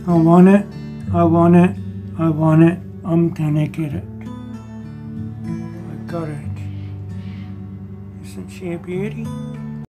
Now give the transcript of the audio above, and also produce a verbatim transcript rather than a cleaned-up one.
I want it, I want it, I want it, I'm gonna get it. I got it. Isn't she a beauty?